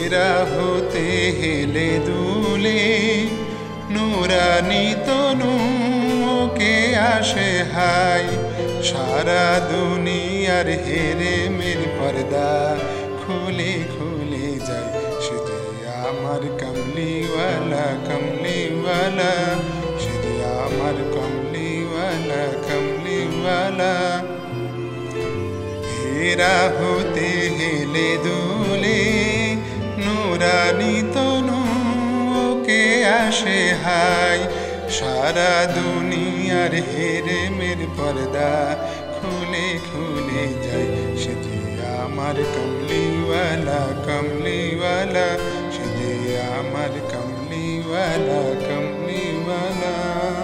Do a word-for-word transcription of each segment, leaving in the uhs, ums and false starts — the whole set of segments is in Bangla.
হেরা হতে হেলে দুলে নুরানি তনু ওকে আসে হাই সারা দুনিয়ার হেরে মের পর্দা খুলে খুলে যায় সে যে আমার কমলিওয়ালা কমলিওয়ালা সে যে আমার কমলিওয়ালা কমলিওয়ালা হেরা হতে হেলে দুলে নুরানি তনু ওকে আসে হাই সারা দুনিয়ার হেরে মের পর্দা খুলে খুলে যায় সে যে আমার কমলিওয়ালা কমলিওয়ালা সে যে আমার কমলিওয়ালা কমলিওয়ালা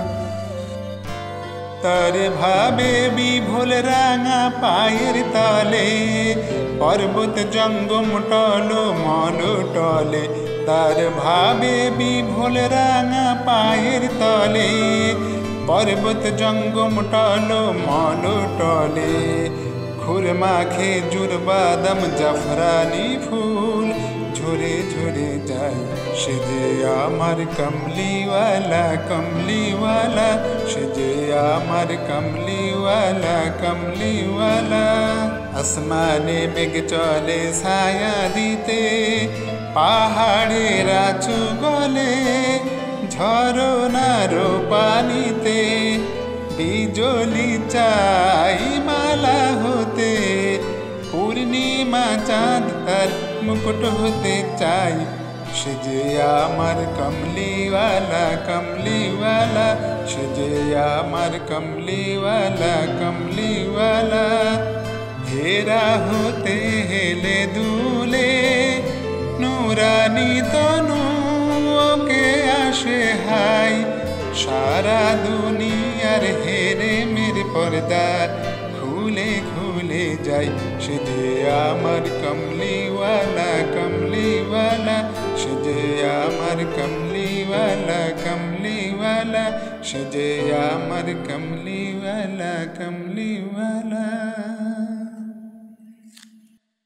তার ভাবে বিভোল রাঙা পায়ের তলে পর্বত জঙ্গম টলো মন টলে তার ভাবে বিভোল রাঙা পায়ের তলে পর্বত জঙ্গম টলো মন টলে খুরমা খেজুর বাদাম জাফরানি ফুল ঝরে ঝরে যায় সে যে আমার কমলিওয়ালা কমলিওয়ালা সে যে আমার কমলিওয়ালা কমলিওয়ালা আসমানে মেঘ চলে ছায়া দিতে পাহাড়ের আচু গলে ঝরনার পানিতে বিজলি চাই মালা হতে পূর্ণিমা চাঁদ তার মুকুট হতে চাই সে যে আমার কমলিওয়ালা কমলিওয়ালা সে যে আমার কমলিওয়ালা কমলিওয়ালা হেরা হতে হেলে দুলে নুরানি তনু ওকে আসে হাই সারা দুনিয়ার হেরে মের পর্দা খুলে খুলে যায় সে যে আমার কমলিওয়ালা কমলিওয়ালা সে যে আমার কমলিওয়ালা কমলিওয়ালা সে যে আমার কমলিওয়ালা কমলিওয়ালা